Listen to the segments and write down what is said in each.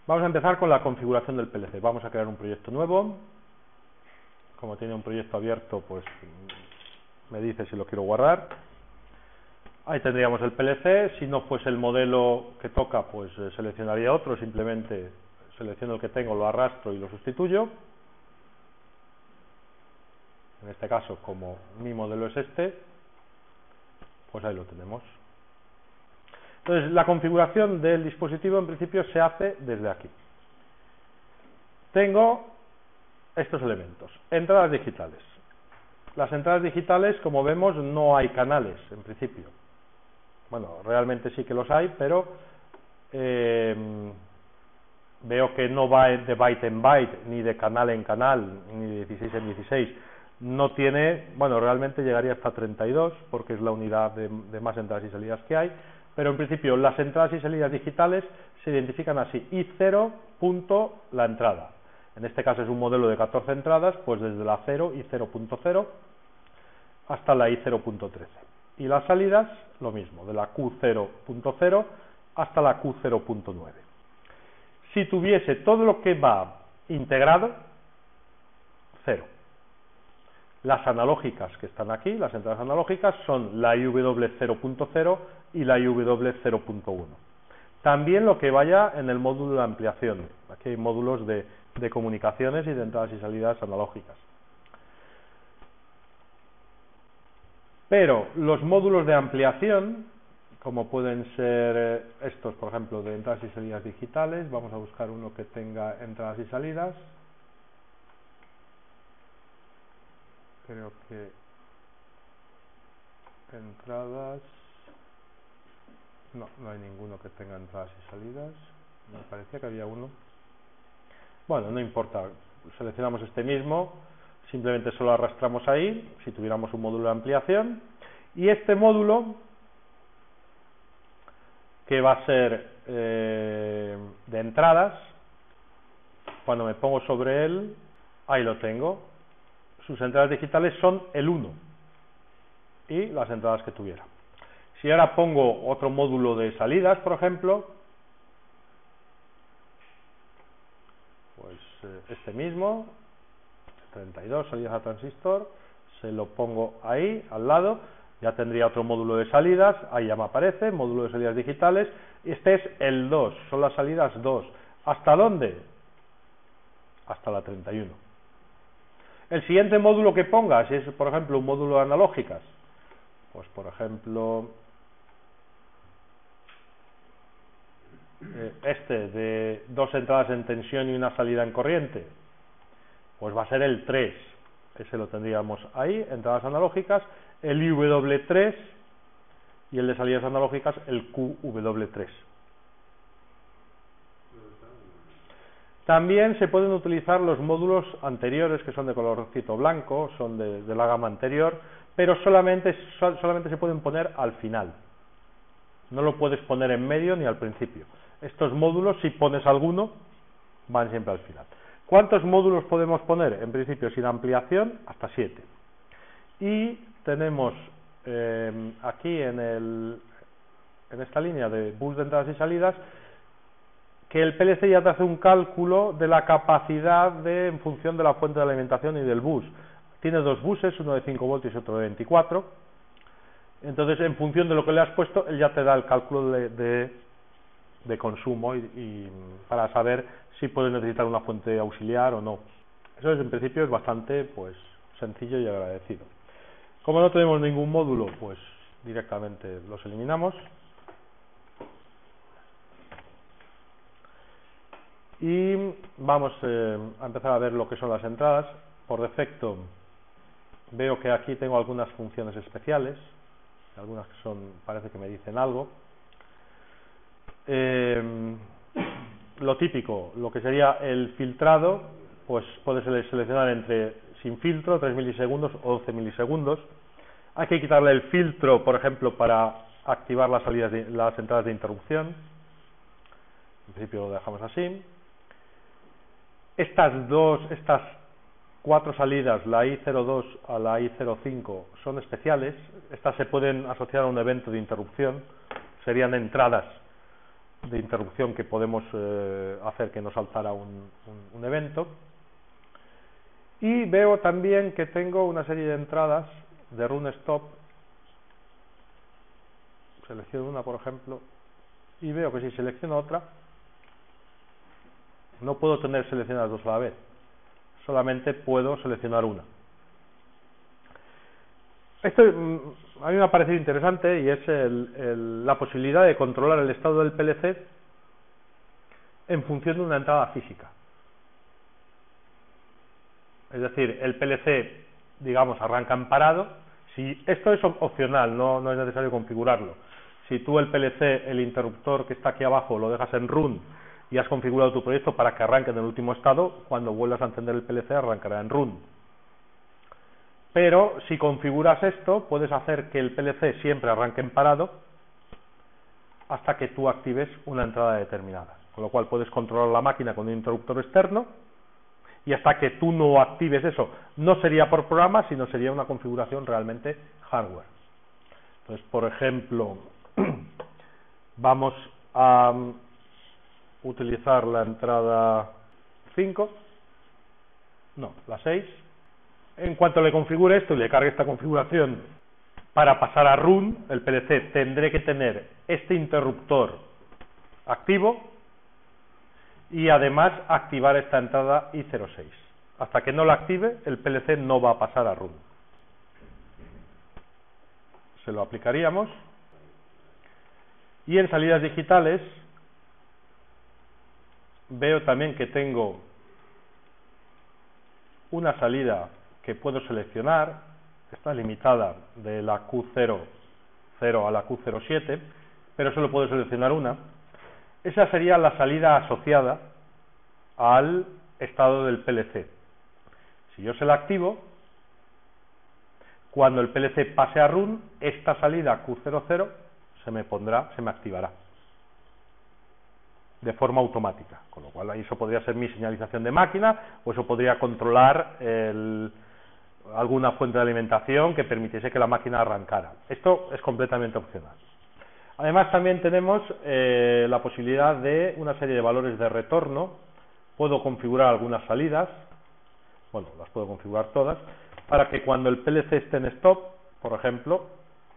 Vamos a empezar con la configuración del PLC. Vamos a crear un proyecto nuevo. Como tiene un proyecto abierto, pues me dice si lo quiero guardar. Ahí tendríamos el PLC. Si no fuese el modelo que toca, pues seleccionaría otro. Simplemente selecciono el que tengo, lo arrastro y lo sustituyo. En este caso, como mi modelo es este, pues ahí lo tenemos. Entonces, la configuración del dispositivo en principio se hace desde aquí. Tengo estos elementos. Entradas digitales. Las entradas digitales, como vemos, no hay canales en principio. Bueno, realmente sí que los hay, pero veo que no va de byte en byte, ni de canal en canal, ni de 16 en 16. No tiene, bueno, realmente llegaría hasta 32, porque es la unidad de más entradas y salidas que hay, pero en principio las entradas y salidas digitales se identifican así: I0, punto, la entrada. En este caso es un modelo de 14 entradas, pues desde la 0, I0.0, hasta la I0.13. Y las salidas, lo mismo, de la Q0.0 hasta la Q0.9. Si tuviese todo lo que va integrado, 0. Las analógicas que están aquí, las entradas analógicas, son la IW0.0 y la IW0.1. También lo que vaya en el módulo de ampliación. Aquí hay módulos de comunicaciones y de entradas y salidas analógicas. Pero los módulos de ampliación, como pueden ser estos, por ejemplo, de entradas y salidas digitales, vamos a buscar uno que tenga entradas y salidas. Creo que entradas, no hay ninguno que tenga entradas y salidas. Me parecía que había uno. Bueno, no importa, seleccionamos este mismo, simplemente solo arrastramos ahí, si tuviéramos un módulo de ampliación, y este módulo, que va a ser de entradas, cuando me pongo sobre él, ahí lo tengo. Sus entradas digitales son el 1 y las entradas que tuviera. Si ahora pongo otro módulo de salidas, por ejemplo, pues este mismo, 32 salidas a transistor, se lo pongo ahí al lado, ya tendría otro módulo de salidas, ahí ya me aparece, módulo de salidas digitales, este es el 2, son las salidas 2. ¿Hasta dónde? Hasta la 31. El siguiente módulo que ponga, si es por ejemplo un módulo de analógicas, pues por ejemplo este de 2 entradas en tensión y una salida en corriente, pues va a ser el 3, ese lo tendríamos ahí, entradas analógicas, el IW3 y el de salidas analógicas el QW3. También se pueden utilizar los módulos anteriores, que son de colorcito blanco, son de la gama anterior, pero solamente se pueden poner al final. No lo puedes poner en medio ni al principio. Estos módulos, si pones alguno, van siempre al final. ¿Cuántos módulos podemos poner? En principio, sin ampliación, hasta 7. Y tenemos aquí en esta línea de bus de entradas y salidas, que el PLC ya te hace un cálculo de la capacidad en función de la fuente de alimentación y del bus. Tiene 2 buses, uno de 5 voltios y otro de 24. Entonces, en función de lo que le has puesto, él ya te da el cálculo de consumo y para saber si puedes necesitar una fuente auxiliar o no. Eso en principio es bastante sencillo y agradecido. Como no tenemos ningún módulo, pues directamente los eliminamos. Y vamos a empezar a ver lo que son las entradas. Por defecto veo que aquí tengo algunas funciones especiales, algunas que parece que me dicen algo. Lo típico, lo que sería el filtrado, pues puedes seleccionar entre sin filtro, 3 milisegundos o 12 milisegundos. Hay que quitarle el filtro, por ejemplo, para activar las entradas de interrupción. En principio lo dejamos así. Estas 4 salidas, la I02 a la I05, son especiales. Estas se pueden asociar a un evento de interrupción, serían entradas de interrupción que podemos hacer que nos saltara un evento. Y veo también que tengo una serie de entradas de run stop. Selecciono una, por ejemplo, y veo que si selecciono otra, no puedo tener seleccionadas dos a la vez, solamente puedo seleccionar una. Esto a mí me ha parecido interesante y es la posibilidad de controlar el estado del PLC en función de una entrada física. Es decir, el PLC, digamos, arranca en parado. Si esto es opcional, no es necesario configurarlo. Si tú el PLC, el interruptor que está aquí abajo, lo dejas en run y has configurado tu proyecto para que arranque en el último estado, cuando vuelvas a encender el PLC arrancará en run. Pero si configuras esto, puedes hacer que el PLC siempre arranque en parado hasta que tú actives una entrada determinada. Con lo cual puedes controlar la máquina con un interruptor externo y hasta que tú no actives eso, no sería por programa, sino sería una configuración realmente hardware. Entonces, por ejemplo, vamos a utilizar la entrada 5, no, la 6. En cuanto le configure esto y le cargue esta configuración para pasar a run, el PLC tendré que tener este interruptor activo y además activar esta entrada I06. Hasta que no la active, el PLC no va a pasar a run. Se lo aplicaríamos. Y en salidas digitales veo también que tengo una salida que puedo seleccionar, está limitada de la Q00 a la Q07, pero solo puedo seleccionar una. Esa sería la salida asociada al estado del PLC. Si yo se la activo, cuando el PLC pase a run, esta salida Q00 se me activará de forma automática, con lo cual eso podría ser mi señalización de máquina o eso podría controlar alguna fuente de alimentación que permitiese que la máquina arrancara. Esto es completamente opcional. Además también tenemos la posibilidad de una serie de valores de retorno. Puedo configurar algunas salidas, bueno, las puedo configurar todas, para que cuando el PLC esté en stop, por ejemplo,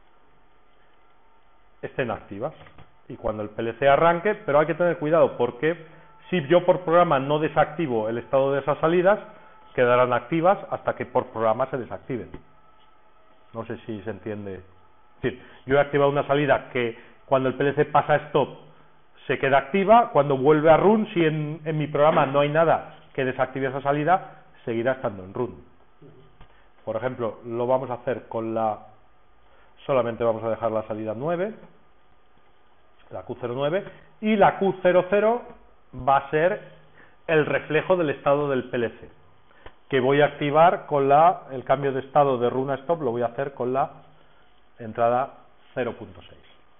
estén activas. Y cuando el PLC arranque, pero hay que tener cuidado porque si yo por programa no desactivo el estado de esas salidas, quedarán activas hasta que por programa se desactiven. No sé si se entiende. Es decir, yo he activado una salida que cuando el PLC pasa a stop se queda activa, cuando vuelve a run, si en mi programa no hay nada que desactive esa salida, seguirá estando en run. Por ejemplo, lo vamos a hacer con solamente vamos a dejar la salida 9, la Q09, y la Q00 va a ser el reflejo del estado del PLC, que voy a activar con el cambio de estado de run a stop, lo voy a hacer con la entrada 0.6.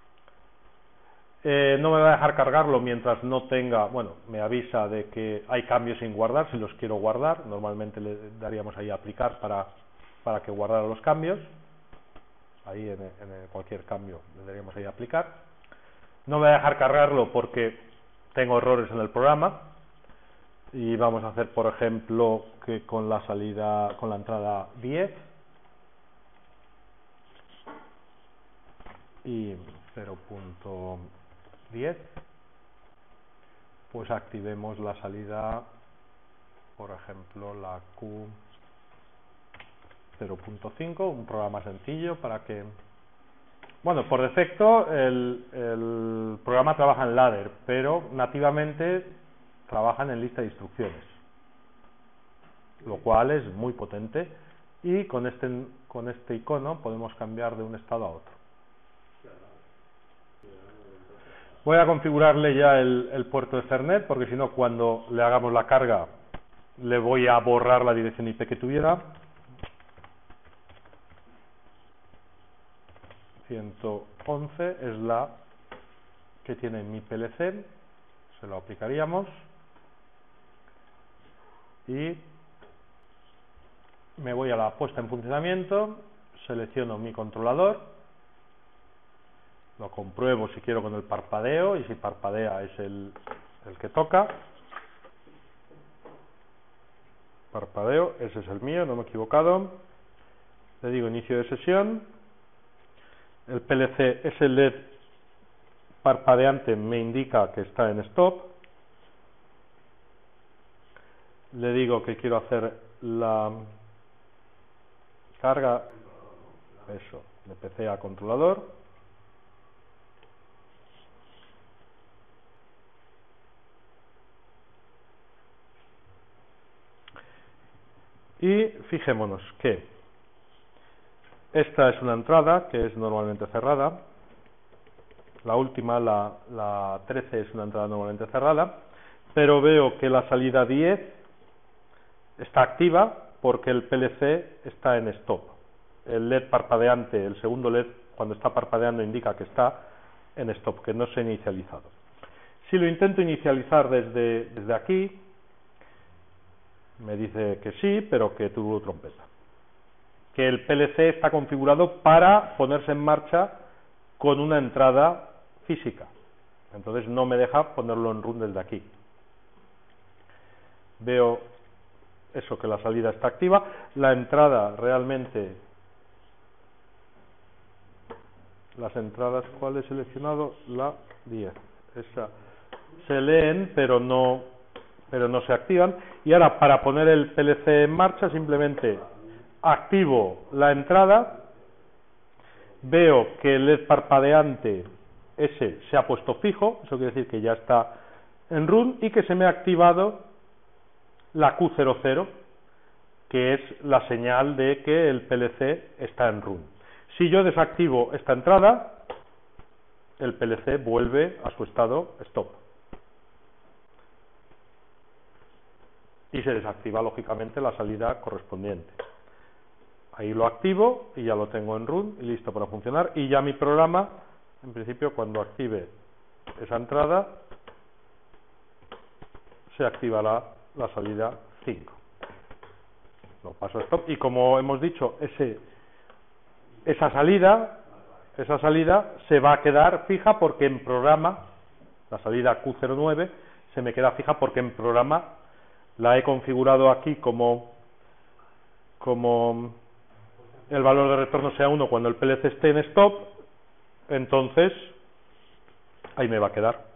No me va a dejar cargarlo mientras no tenga, bueno, me avisa de que hay cambios sin guardar, si los quiero guardar, normalmente le daríamos ahí a aplicar para que guardara los cambios, ahí en cualquier cambio le daríamos ahí a aplicar. No me va a dejar cargarlo porque tengo errores en el programa y vamos a hacer, por ejemplo, que con la entrada 10 y 0.10, pues activemos la salida, por ejemplo, la Q0.5, un programa sencillo para que... Bueno, por defecto el programa trabaja en ladder, pero nativamente trabajan en lista de instrucciones, lo cual es muy potente y con este icono podemos cambiar de un estado a otro. Voy a configurarle ya el puerto Ethernet porque si no cuando le hagamos la carga le voy a borrar la dirección IP que tuviera. 111 es la que tiene mi PLC, se lo aplicaríamos y me voy a la puesta en funcionamiento, selecciono mi controlador Lo compruebo si quiero con el parpadeo, y si parpadea es el que toca. Parpadeo, ese es el mío, no me he equivocado. Le digo inicio de sesión. El PLC, ese LED parpadeante me indica que está en stop. Le digo que quiero hacer la carga, eso, de PC a controlador. Y fijémonos que esta es una entrada que es normalmente cerrada. La última, la 13, es una entrada normalmente cerrada, pero veo que la salida 10 está activa porque el PLC está en stop. El LED parpadeante, el segundo LED, cuando está parpadeando indica que está en stop, que no se ha inicializado. Si lo intento inicializar desde aquí, me dice que sí, pero que tuvo trompeta. Que el PLC está configurado para ponerse en marcha con una entrada física. Entonces no me deja ponerlo en run desde aquí. Veo eso, que la salida está activa. La entrada realmente... Las entradas, ¿cuál he seleccionado? La 10. Esa se leen, pero no se activan. Y ahora, para poner el PLC en marcha, simplemente activo la entrada, veo que el LED parpadeante ese se ha puesto fijo, eso quiere decir que ya está en run, y que se me ha activado la Q00, que es la señal de que el PLC está en run. Si yo desactivo esta entrada, el PLC vuelve a su estado stop. Y se desactiva lógicamente la salida correspondiente. Ahí lo activo y ya lo tengo en run y listo para funcionar. Y ya mi programa, en principio, cuando active esa entrada, se activará la salida 5. Lo paso a stop y, como hemos dicho, esa salida se va a quedar fija porque en programa, la salida Q09 se me queda fija porque en programa la he configurado aquí como el valor de retorno sea 1 cuando el PLC esté en stop, entonces ahí me va a quedar.